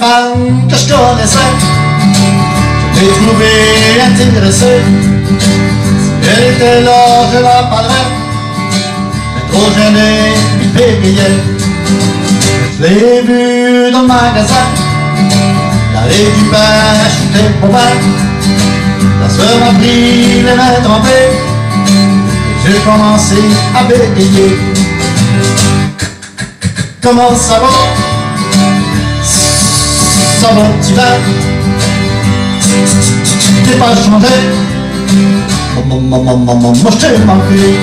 femme que je connaissais, je l'ai trouvée intéressée. Si elle était là, je la parlerais, mais trop gênée, il bégayait. Je l'ai vue dans le magasin, l'allée du pain, acheter pour pain. La soeur m'a pris les mains trempées, et j'ai commencé à bégayer. Comment ça va? Ça va, tu vas? T'es pas changé? Moi je t'ai manqué.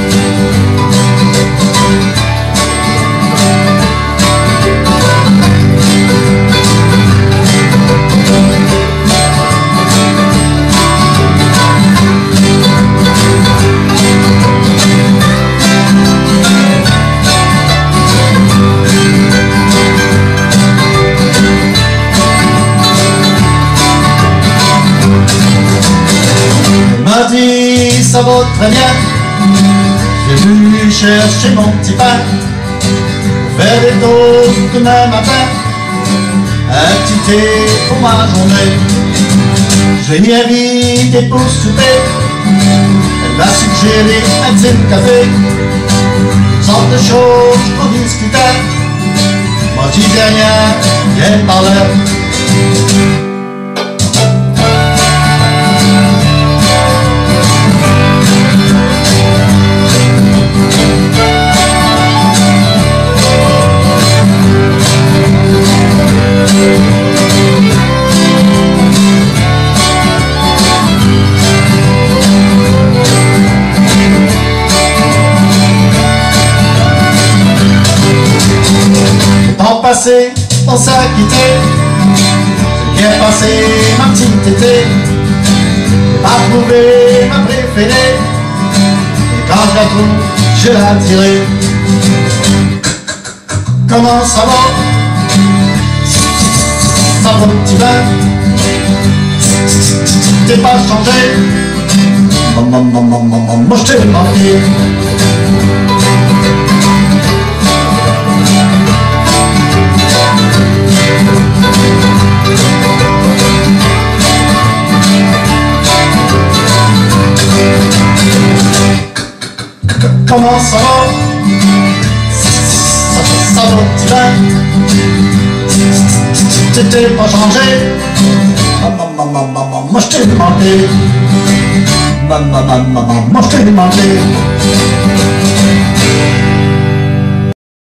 Dit ça va très bien, j'ai voulu chercher mon petit pain, faire des toasts demain matin, un petit thé pour ma journée. J'ai mis invité pour souper, elle m'a suggéré un petit café, une sorte de choses pour discuter. Moi je disais rien, viens par là. Passé, on s'est quitté, j'ai bien passé ma petite été, j'ai pas trouvé ma préférée, et quand je la trouve, je la dirai. Comment ça va? Ça va, tu vas? T'es pas changé? Moi je t'ai manqué. Comment ça va? Ça va, tu vas? T'étais pas changé? Moi je t'ai demandé. Moi je t'ai demandé.